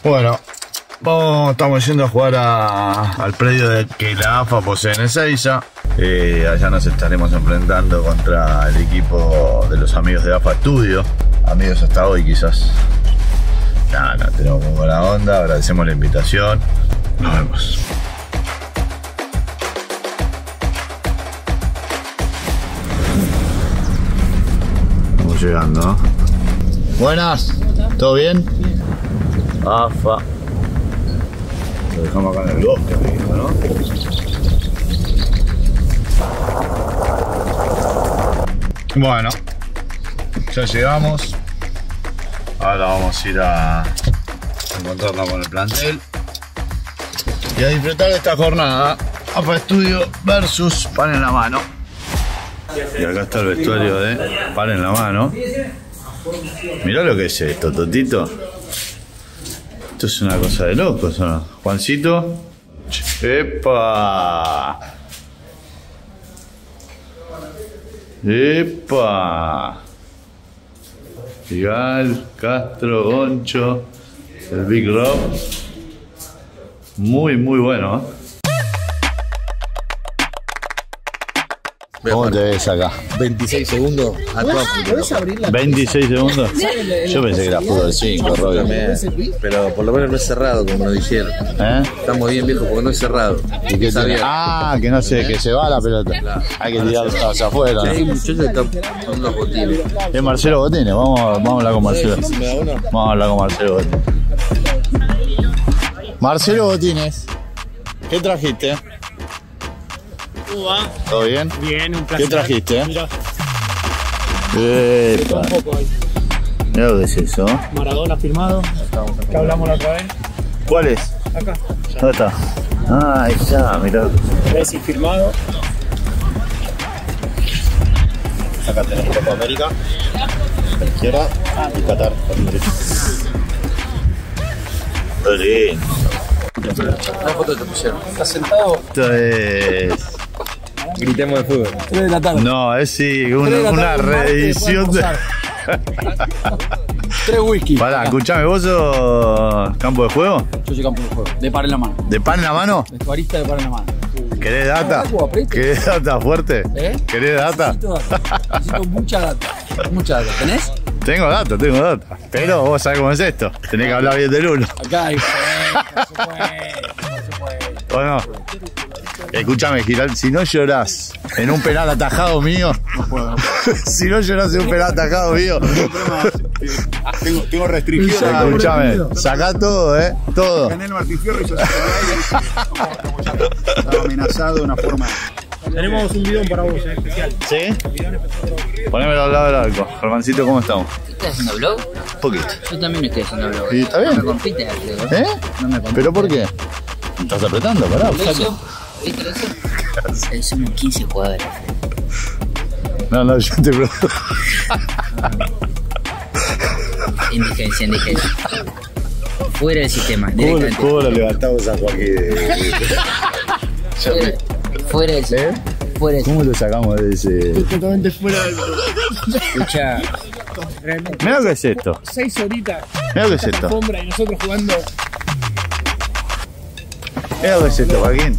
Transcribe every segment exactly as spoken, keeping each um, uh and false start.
Bueno, vamos, estamos yendo a jugar a, al predio de que la A F A posee en Ezeiza. Eh, allá nos estaremos enfrentando contra el equipo de los amigos de A F A Studio. Amigos hasta hoy quizás. Nada, no, tenemos muy buena onda. Agradecemos la invitación. Nos vemos. Estamos llegando, ¿no? Buenas, ¿todo bien? A F A. Lo dejamos acá en el bosque, me dijo, ¿no? Bueno, ya llegamos. Ahora vamos a ir a encontrarnos con el plantel y a disfrutar de esta jornada. A F A Studio versus Pan en la Mano. Y acá está el vestuario de Pan en la Mano. Mirá lo que es esto, Totito. Esto es una cosa de locos, ¿no? Juancito. ¡Epa! ¡Epa! Figal, Castro, Goncho, el Big Rob. Muy, muy bueno, ¿eh? ¿Cómo te ves acá? veintiséis segundos a toda puta. ¿veintiséis segundos? Yo pensé que era fútbol cinco, Robin. Pero por lo menos no es cerrado, como nos dijeron. ¿Eh? Estamos bien, viejo, porque no es cerrado. ¿Y qué te... Ah, que no sé, que se va la pelota. Claro. Hay que tirarla hacia afuera, ¿no? Sí, muchachos están con unos botines. Es Marcelo Botines, vamos, vamos a hablar con Marcelo. Vamos a hablar con Marcelo Botines. Marcelo Botines, ¿qué trajiste? ¿Todo bien? Bien, un placer. ¿Qué trajiste? Mira, Epa. un poco ahí. Mira lo que es eso. Maradona firmado, que hablamos la otra vez. ¿Cuál es? Acá. ¿Dónde está? Ah, ahí está, mirá. Messi firmado. Acá tenemos Copa América, a la izquierda, y Qatar, a la derecha. Qué lindo. Una foto te pusieron. ¿Estás sentado? Esto es... Gritemos de fútbol. tres de la tarde. No, es sí, tres de una, la una tarde, un martes, reedición de... Tres whisky. Pará, escuchame, ¿vos sos campo de juego? Yo soy campo de juego. De par en la mano. ¿De pan en la mano? Vestuarista de par en la mano. ¿Querés data? Algo, apriete. ¿Querés data fuerte? ¿Eh? ¿Querés data? Necesito data. Necesito mucha data. Mucha data. ¿Tenés? Tengo data, tengo data. Pero vos sabés cómo es esto. Tenés que hablar bien del uno. Acá hay. Por supuesto, por supuesto. ¿O no? Escúchame, Giral, si no llorás en un penal atajado mío, No puedo, no puedo. si no llorás en un penal atajado mío, Tengo, tengo restricción. escúchame, sacá todo, eh, todo. Gané el Martín Fierro y yo saqué el aire. Estaba amenazado de una forma. Tenemos un bidón para vos, eh, especial. ¿Sí? Ponémelo al lado del arco. Germancito, ¿cómo estamos? ¿Estás haciendo blog? Un poquito. Yo también estoy haciendo blog. ¿Y está bien? No me compite, creo. ¿Eh? No me compite. ¿Pero por qué? ¿Estás apretando? Pará, ¿Lo saca. hizo? ¿Viste lo hizo? Eh, Somos quince jugadores. No, no, yo te pregunto. Indigencia, indigencia. Fuera del sistema, ¿Cómo, directamente. ¿Cómo lo levantamos a Joaquín? Fuera, fuera del sistema. Fuera del ¿Cómo lo sacamos de ese...? Totalmente fuera del. Escucha, Realmente. Mira lo que es esto. Seis horitas. Mira lo que es esto. Alfombra y nosotros jugando. Mira lo que es esto, Joaquín.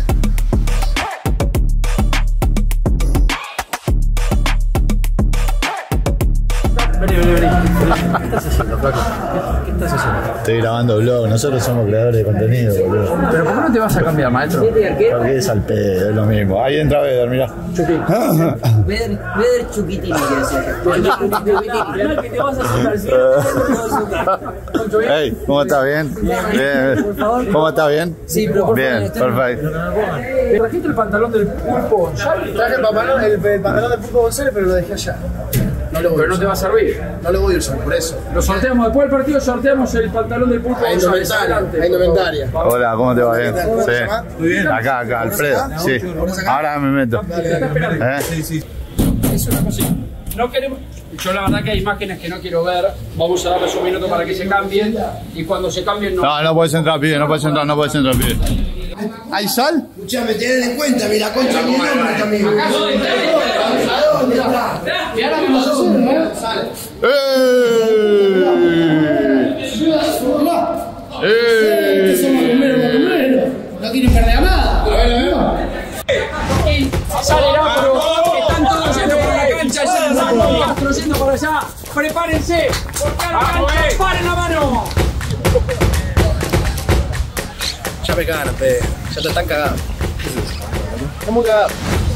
Vení, vení, vení. ¿Qué estás haciendo, flaco? ¿Qué, qué estás haciendo? Estoy grabando vlog, nosotros somos creadores de contenido, boludo. ¿Pero por qué no te vas a cambiar, maestro? Porque es al pedo, es lo mismo. Ahí entra Beder, mirá. Beder, Beder Chuquitini quiere decir. Que te vas a sentar, Hey, ¿cómo estás? ¿Bien? Bien. ¿Cómo estás? ¿Bien? Sí, pero por Bien, favor, perfecto. ¿Te trajiste el pantalón del Pulpo González? Traje el pantalón, el, el pantalón del Pulpo González, pero lo dejé allá. No lo voy pero no te va a servir. No lo voy a usar, por eso. Lo sorteamos, después del partido sorteamos el pantalón del Pulpo Hay González. indumentaria. Hay indumentaria. Hola, ¿cómo te va? Bien. ¿Cómo se Sí. llama? Muy bien. Acá, acá, Alfredo. Sí. Ahora me meto. ¿Eh? Sí, sí. Es una cosita. No queremos. Yo la verdad que hay imágenes que no quiero ver. Vamos a darles un minuto para que se cambien. Y cuando se cambien no. No, no puedes entrar, pibe, no puedes entrar, no puedes entrar, pibe. ¿Hay sal? Escuchame, tened en cuenta, mira, concha mi nombre también. ¿A dónde está? Y ahora me vas a hacer, ¡Eh! Estos son macumberos, macumberos. No quieren perder a nada. A ver, a ver. Sale el afro, están todos yendo por la cancha, ya están los Castro yendo por allá. Prepárense, porque a la cancha, paren la mano. Ya me cagaron, pe. Ya te están cagados. ¿Cómo cagados?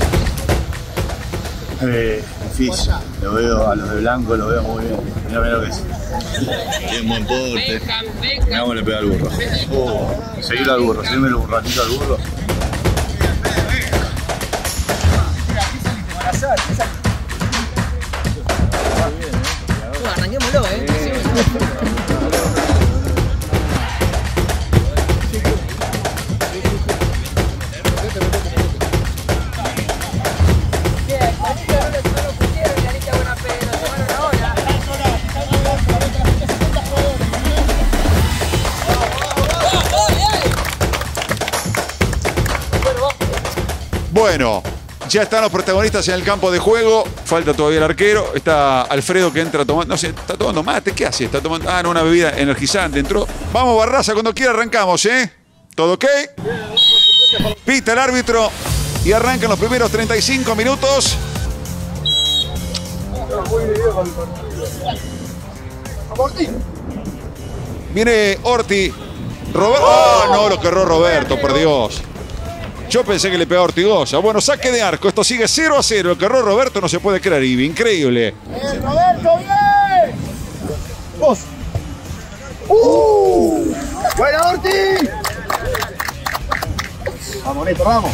Eh, difícil. Lo veo a los de blanco, lo veo muy bien. Mirá, mirá lo que es. Tiene buen porte. Mirá cómo le pega al burro. Oh, seguilo al burro, seguímelo un ratito al burro. Arranquémoslo, eh. Bueno, ya están los protagonistas en el campo de juego. Falta todavía el arquero. Está Alfredo que entra tomando. No sé, está tomando mate. ¿Qué hace? Está tomando. Ah, no, una bebida energizante. Entró. Vamos, Barraza, cuando quiera arrancamos, ¿eh? ¿Todo ok? Pita el árbitro y arrancan los primeros treinta y cinco minutos. Viene Orti. Roberto. ¡Oh, no! Lo que erró Roberto, por Dios. Yo pensé que le pegaba a Ortigosa. Bueno, saque de arco. Esto sigue cero a cero. El que erró Roberto no se puede creer, Ibi. Increíble. ¡Bien, Roberto, bien! ¡Vos! ¡Uh! ¡Buena, Orti! Vamos, Neto, vamos.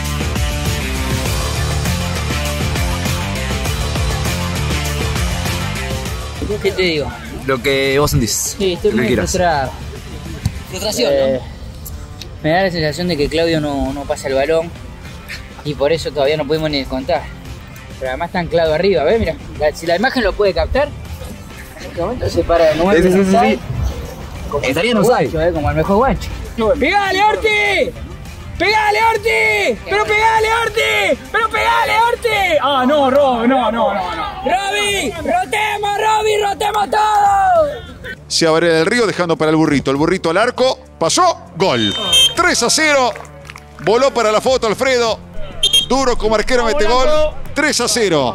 ¿Qué te digo? Lo que vos sentís. Sí, estoy muy frustrado. Frustración, eh, ¿no? Me da la sensación de que Claudio no, no pasa el balón y por eso todavía no podemos ni descontar. Pero además está anclado arriba, ¿ves? Mira, la, si la imagen lo puede captar, en este momento se para de nuevo. Sí, sí, sí, sí. Estaría no sabe. ¿Eh? Como el mejor guancho. ¡Pegale, Orti! ¡Pegale, Orti! ¡Pero pegale, Orti! ¡Pero pegale, Orti! ¡Ah, no, Rob! No, no, no, no. ¡Roby! ¡Rotemos, Roby! ¡Rotemos todo! Se abre el río dejando para el burrito. El burrito al arco. Pasó. Gol. tres a cero. Voló para la foto Alfredo. Duro como arquero mete gol. tres a cero.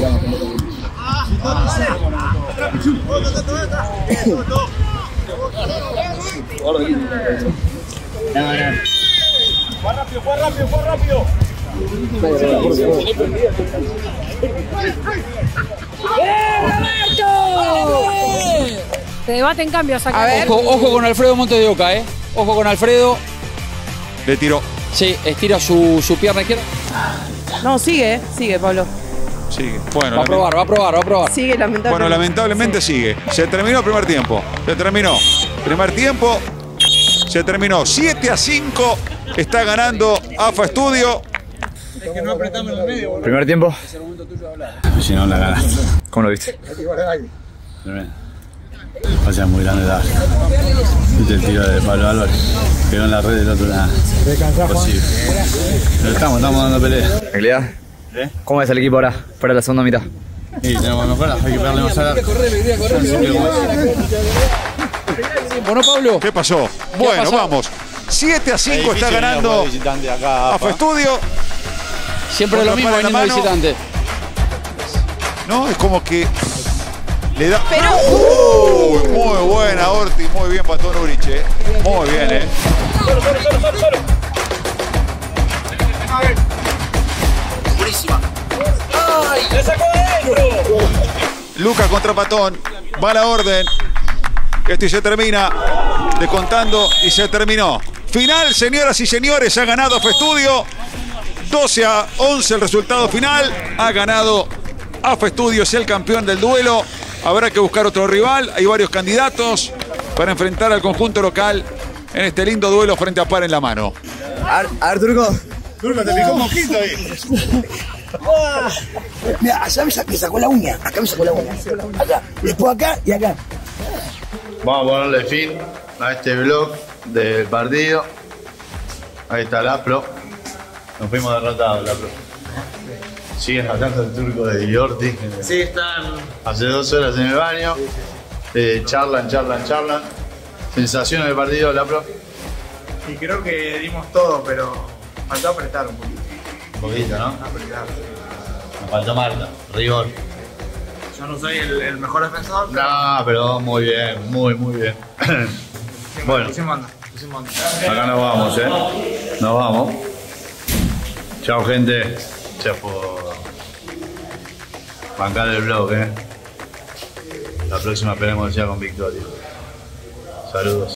No, no. ¡Fue rápido, fue rápido, fue rápido! Te debaten cambios acá. A ver. Ojo, ojo con Alfredo Montes de Oca, ¿eh? Ojo con Alfredo. Le tiró. Sí, estira su, su pierna izquierda. No, sigue, sigue, Pablo. Sigue. Bueno, Va a probar, va a probar, va a probar. Sigue, lamentablemente. Bueno, lamentablemente sí. Sigue. Se terminó el primer tiempo. Se terminó. Primer tiempo. Se terminó. siete a cinco. Está ganando AFA Estudio. Primer tiempo. Si no, la ganaste. ¿Cómo lo viste? Tremendo. O sea, muy grande la. Viste el tiro de Pablo Álvarez. Quedó en la red del otro nada. Imposible. Pero estamos, estamos dando pelea. ¿Tranquilidad? ¿Eh? ¿Cómo es el equipo ahora? Para la segunda mitad. Sí, tenemos que mejorar. Hay que pegarle más al arco. Bueno, Pablo. ¿Qué pasó? Bueno, vamos. siete a cinco está ganando AFA Estudio. Siempre lo mismo viniendo visitante. No, es como que le da. Pero. Uh, muy buena, Orti. Muy bien, Patón Urich. Eh. Muy bien, ¿eh? Buenísima. ¡Ay! ¡Le sacó adentro! Lucas contra Patón. Va la orden. Esto y se termina. Descontando y se terminó. Final, señoras y señores. Ha ganado AFA Estudio. doce a once el resultado final. Ha ganado AFA Estudio. Es el campeón del duelo. Habrá que buscar otro rival. Hay varios candidatos para enfrentar al conjunto local en este lindo duelo frente a Par en la mano. A ver, a ver, Turco. Turco, te picó un mojito ahí. Mira, allá me sacó, me sacó la uña. Acá me sacó la uña. Acá. Después acá y acá. Vamos a ponerle fin a este vlog del partido. Ahí está la Pro. Nos fuimos derrotados, la Pro. Siguen atacando el turco de Diorti. Sí, están. Hace dos horas en el baño. Eh, charlan, charlan, charlan. ¿Sensaciones del partido, la pro? Y creo que dimos todo, pero faltó apretar un poquito. Un poquito, ¿no? Apretar. Me faltó Marta, rigor. Yo no soy el, el mejor defensor. Pero No, pero muy bien, muy, muy bien. Bueno, pusimos onda, pusimos onda. acá nos vamos, ¿eh? Nos vamos. Chao, gente. Gracias por bancar el blog, ¿eh? La próxima esperemos que sea con victoria. Saludos.